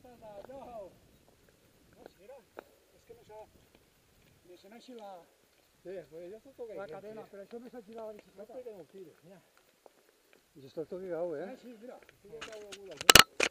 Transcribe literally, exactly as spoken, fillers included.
está dado. No, si era, es que no se ha, me se me ha hecho la, Sí, pues yo estoy todo la cadena, pero eso me se ha hecho la No bicicleta. te queda un tiro. Mira, Y esto está todo pegado, ah, ¿eh? sí, mira. Sí, yo te hago alguna.